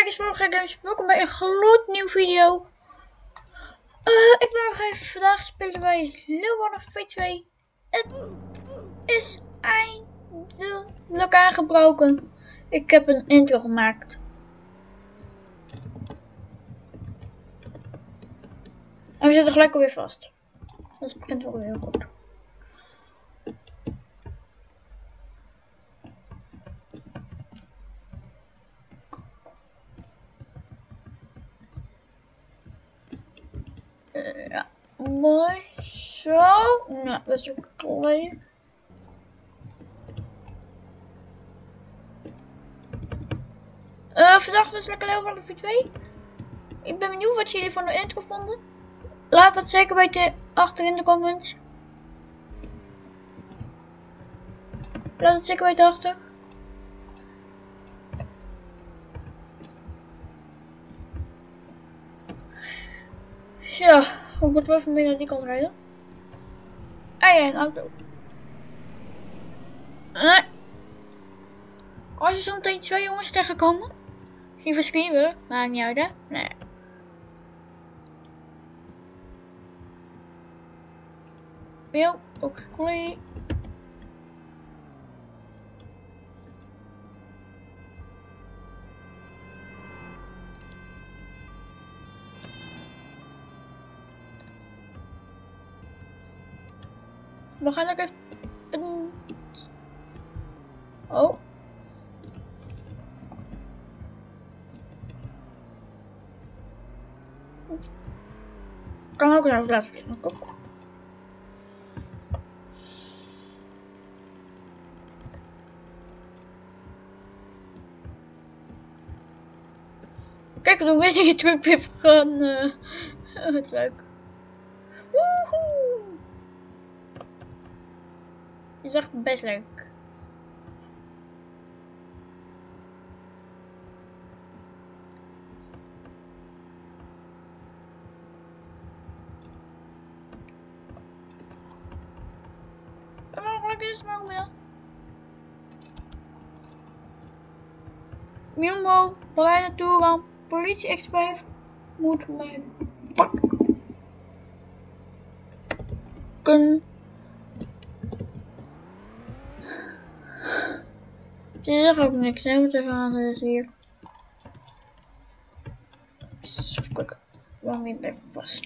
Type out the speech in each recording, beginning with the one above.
kijkers van Games, welkom bij een gloednieuwe video. Ik ben nog even vandaag spelen bij Leeuwarden V2. Het is eindelijk aangebroken. Ik heb een intro gemaakt. En we zitten gelijk alweer vast. Dat begint wel weer heel goed. Ja, mooi. Zo. Nou, dat is ook klaar. Vandaag dus lekker Leeuwarden V2. Ik ben benieuwd wat jullie van de intro vonden. Laat dat zeker weten achter in de comments. Laat het zeker weten achter. Zo, ik moet wel even mee naar die kant rijden. Ah ja, een auto. Als je zo meteen twee jongens tegenkomen, geen verschriven, maakt niet uit hè. Nee. Yo, ook cool. We gaan ook even... Oh. Kan ook nou laten zien. Kijk, dan weet je truc weer gaan. Het is leuk. Woehoe! Is echt best leuk. En mogelijk is het maar wel. Mumbo, Beleid Toeran, politie-expert moet mij pakken. Ze zeggen ook niks, hè? Wat even aan is hier. Even kijken. Waarom niet even vast?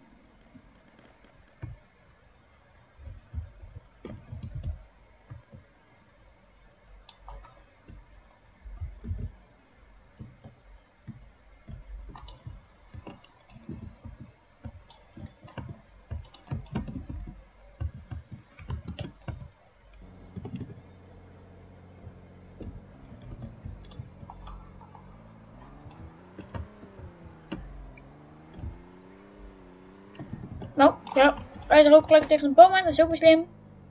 Nou, ja, wij er ook gelijk tegen de boom aan, dat is ook weer slim.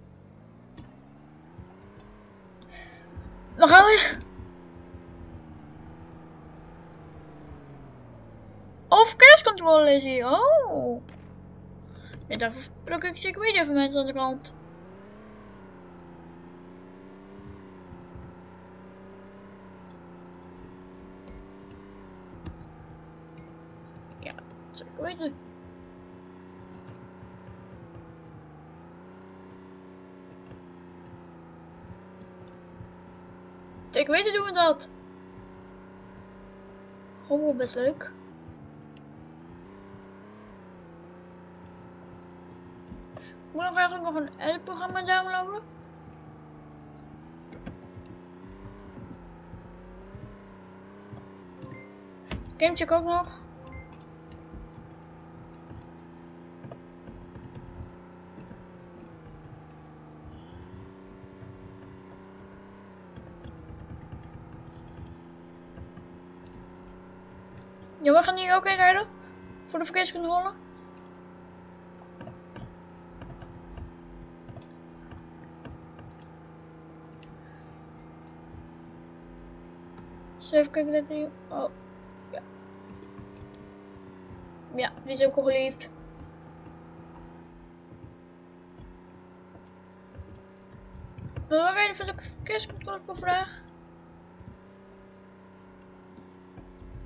We gaan weer. Oh, verkeerscontrole is hier. Oh. Ja, daar pluk ik zeker weer even mensen aan de kant. Ja, dat zeker weten. Zeker weten doen we dat. Oh, best leuk. Ik moet nog eigenlijk nog een editprogramma downloaden. Gamecheck ook nog. Ja, we gaan hier ook inrijden. Voor de verkeerscontrole. Dus even kijken dat nu. Oh, ja. Ja, die is ook al geliefd. Maar waar even de verkeerscontrole voor vraag?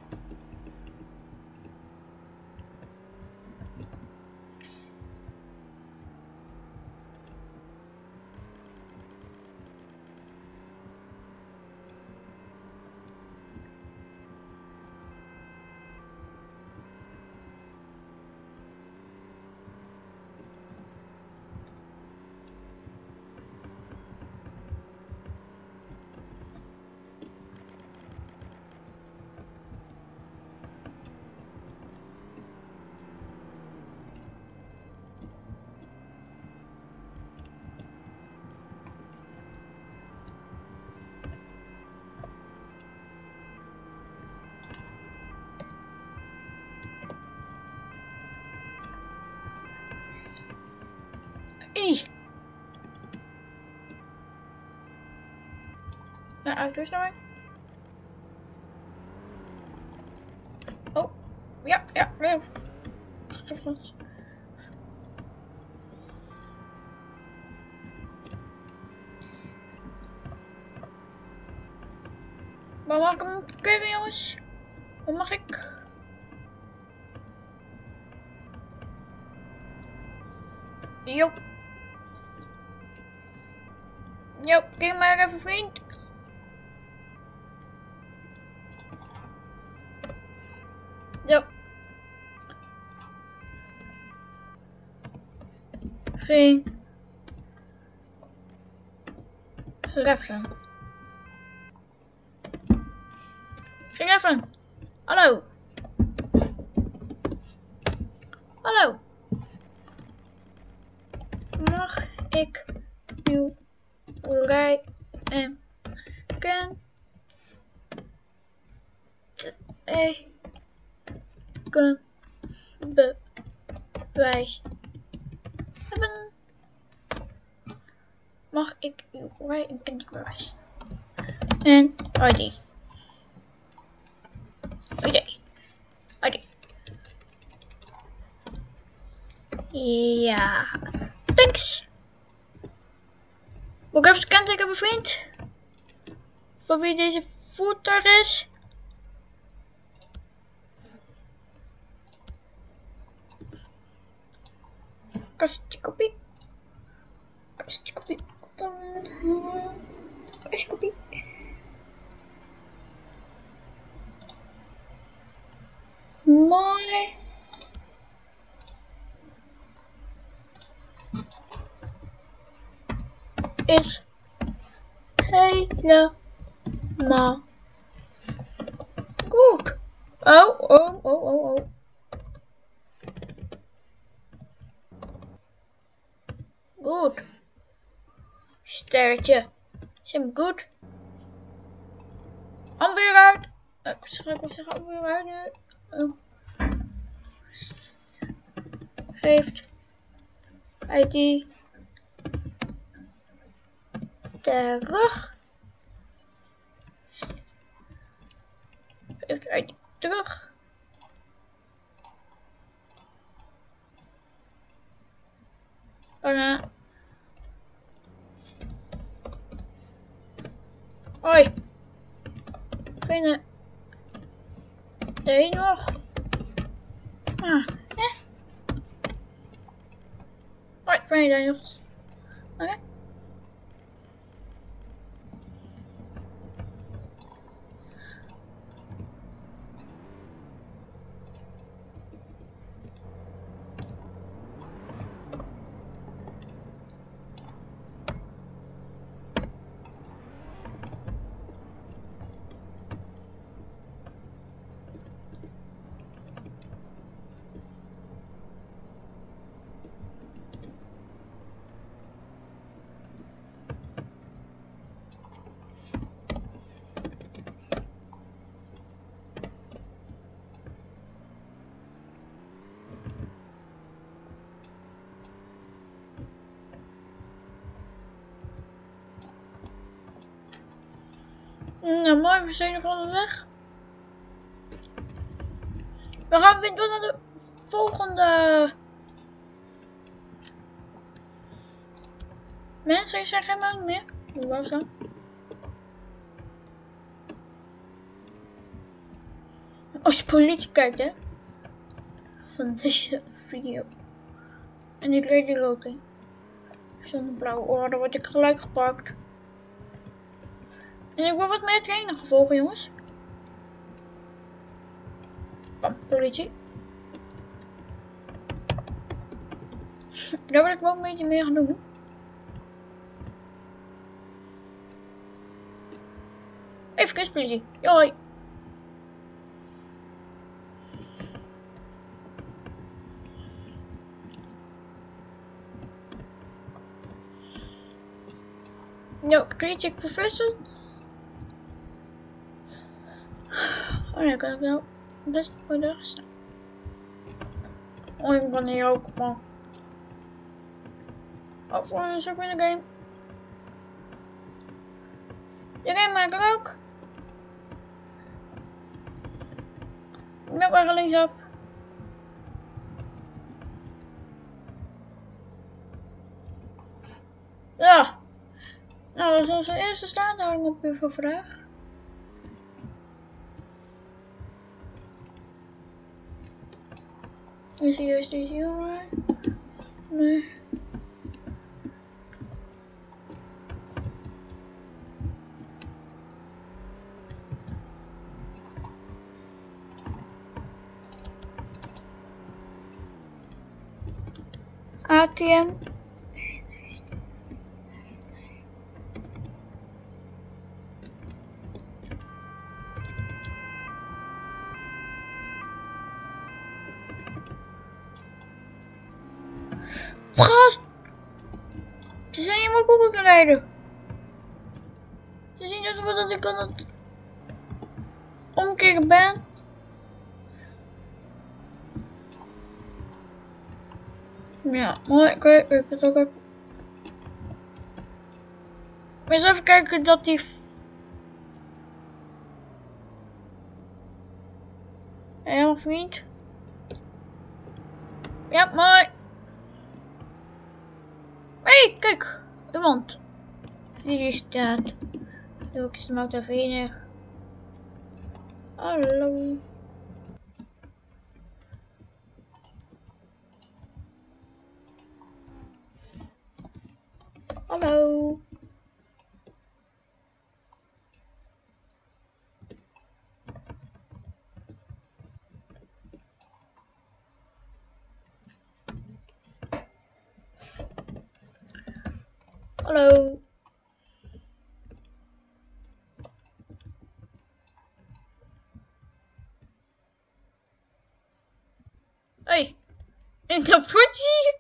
Ja, uitdoorsnelling. Oh, ja. Maar mag ik hem kijken, jongens? Wat mag ik? Jo, kijk maar even, vriend. Jo. Geen Reflen. Geen Reflen. Hallo. Hallo. Mag ik uw rij en kentekenbewijs hebben? Mag ik uw rij en kentekenbewijs? En ID. ID. Ja. Thanks. Moet ik even de kenteken hebben, vriend? Van wie deze voertuig is? Kastkopie. Kastkopie. Kastkopie. Mooi. Is helemaal goed. Oh. Goed. Sterretje. Is hem goed? Alweer uit. Ik wil zeggen alweer uit nu. Geeft ID terug. Geeft ID terug. Daarna. Hoi. Binnen. Nee, nog. Hoi, fijn zijn nog. Oké. Nou mooi, we zijn nog onderweg. We gaan weer door naar de volgende. Mensen, is er geen bank meer? Hoe was dat? Als je politie kijkt, hè. Van deze video. En ik reed er ook in. Zonder blauwe oren, dan word ik gelijk gepakt. En ik word wat meer training gevolgd, jongens. Bam, politie. Daar wil ik wel een beetje mee gaan doen. Even kustpolitie. Joi. No, kun je check verflessen? Oh nee, kan ik nou best voor de staan. Oh, ik kan hier ook, man. Oh, voor is ook weer een game. Je game maakt er ook. Ik ben maar linksaf. Ja. Nou, dat is onze eerste staanhouding op uw vraag. Is hij juist deze jongen? Nee. ATM. Gast! Ze zijn helemaal koeken kan rijden. Ze zien dat ik aan het omkeren ben. Ja, mooi. Oké, ik het ook even. Maar eens even kijken dat die. Ja, vriend. Ja, mooi. Hé, kijk. Iemand. Hier staat. Doe ik smaak daar venig. Hallo. Hallo. Hallo. Hé. Is dat goed?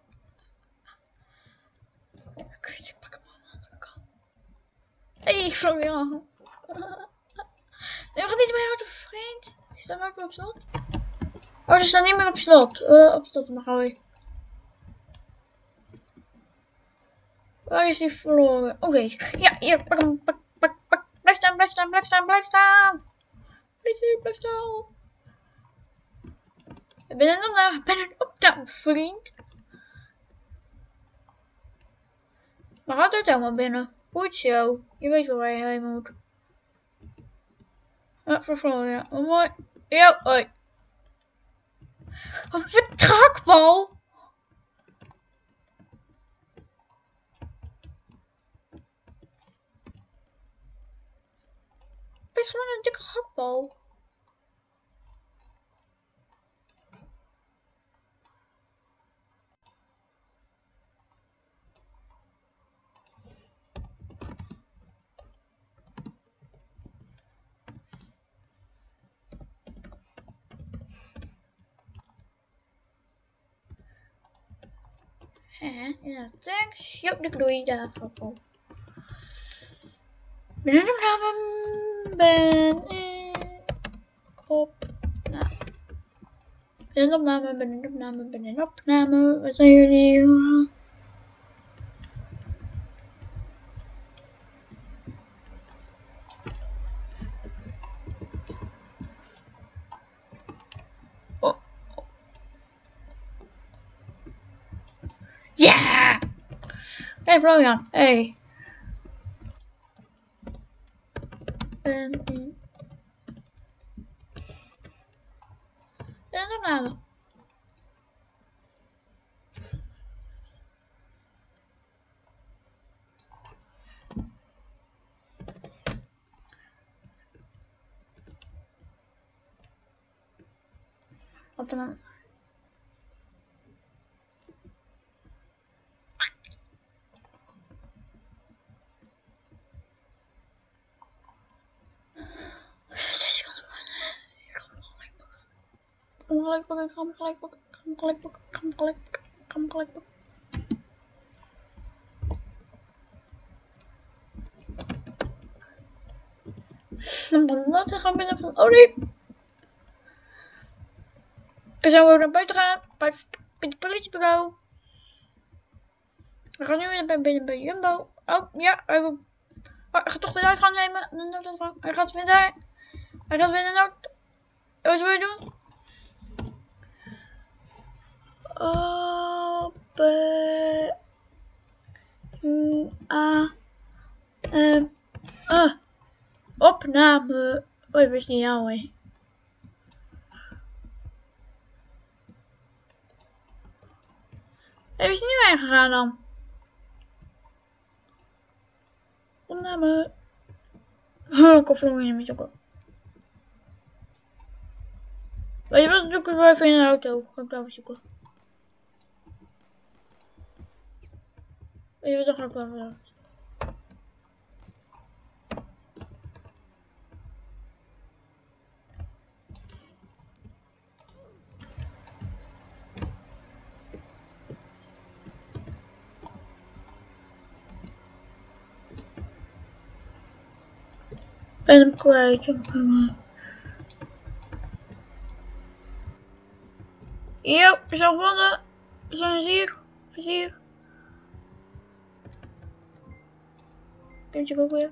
Ik pak hem aan de andere kant. Hé, Florian. Nee, we gaan niet meer uit de vriend. Is dat maar op slot? Oh, er staat niet meer op slot. Op slot, maar gaan we. Waar is die verloren? Oh, deze. Ja, hier, pak hem. Pak. Blijf staan. Blijf staan. Blijf staan. Ik ben een opname, vriend. Maar gaat er helemaal binnen. Goed zo. Je weet wel waar je heen moet. Ja, vervlogen, ja. Oh, mooi. Ja, hoi. Een vertrakbal. Het is gewoon een dikke hakbal. Ja, thanks. Jo, doei, daar hakbal. Ben een opname. Wat zijn jullie? Oh. Ja! Hey Florian, hey. aan het opnemen. Wat dan? Gelijk pakken. Dan gaan we binnen van olie. We zijn weer naar buiten gaan bij het politiebureau. We gaan nu weer binnen bij Jumbo. Oh ja, hij gaat toch weer daar gaan nemen. Hij gaat weer daar. Hij gaat weer naar nood. Wat wil je doen? Opname. Oh, ik wist niet jou, hè. Hij is nu aangegaan dan. Opname. Ik hoef nog niet zoeken. Weet je wat, zoeken we even in de auto. Ga ik daar even zoeken. Weet je wat, dan ga ik wel even. Ben hem kwijt. Yo, we zijn gewonnen. We zijn hier. Plezier. Kunt je ook weer.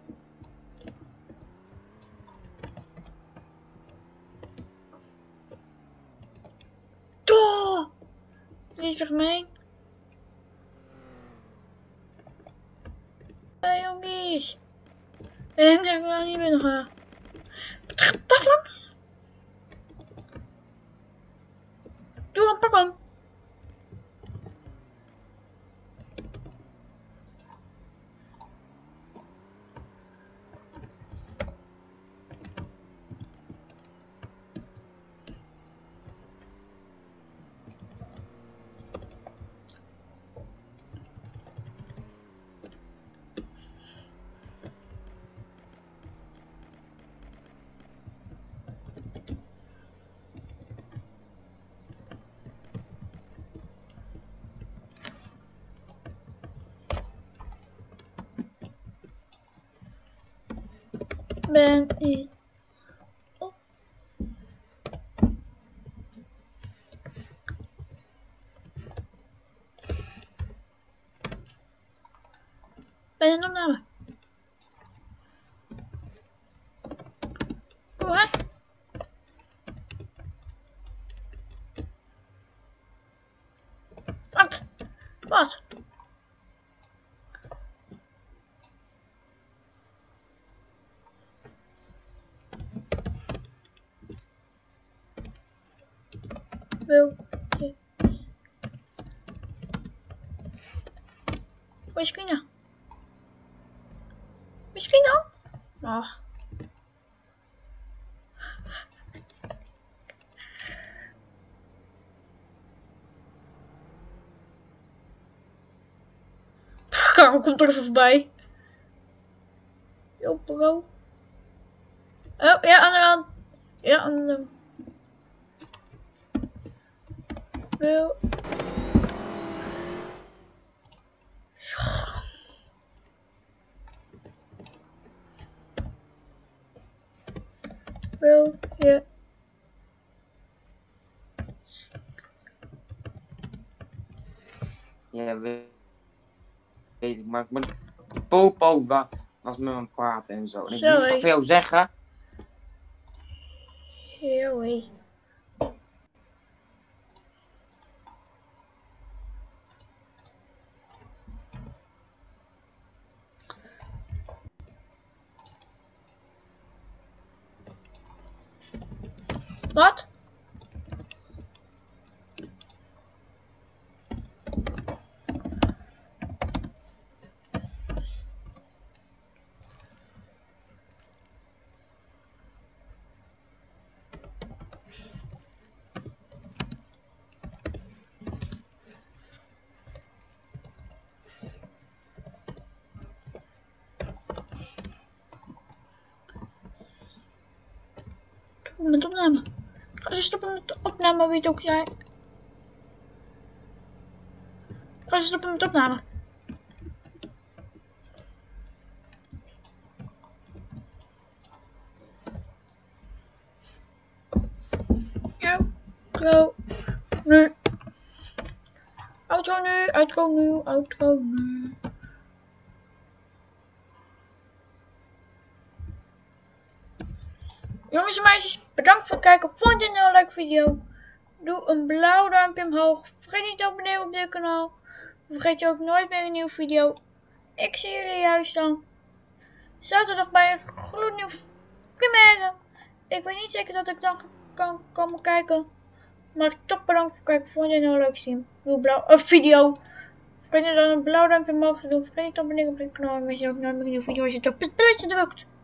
Oh! Die is weer gemeen. Hey jongens. Ik denk dat ik niet binnen ga. Wat gaat daar langs? Doe hem, pak hem. Ben ik. Oh. Ben je een opname? Kom hè? Wat? Wat? Wil je? Misschien dan? Misschien dan? Oh. Karel komt er even voorbij. Yo, bro. Oh, ja, aan de hand. Ja, aan de. Wil. Wil je? Ja, weet ik, maar ik moet. Popo was met me praten en zo. En ik moest toch veel zeggen? Yo, hey. Wat? stoppen met opname. Ga ze stoppen met de opname, wie het ook zei. Ga ze stoppen met opname. Ja, outro nu. Outro nu, outro nu, outro nu. Jongens en meisjes, bedankt voor het kijken. Vond je dit nou een leuke video? Doe een blauw duimpje omhoog. Vergeet niet te abonneren op dit kanaal. Vergeet je ook nooit meer een nieuwe video. Ik zie jullie juist dan zaterdag bij een gloednieuw primaire. Ik weet niet zeker dat ik dan kan komen kijken. Maar toch bedankt voor het kijken. Vond je dit nou een leuke stream? Doe een video. Vergeet niet dan een blauw duimpje omhoog te doen. Vergeet niet te abonneren op dit kanaal. En wees je ook nooit meer een nieuwe video als je het op het belletje drukt.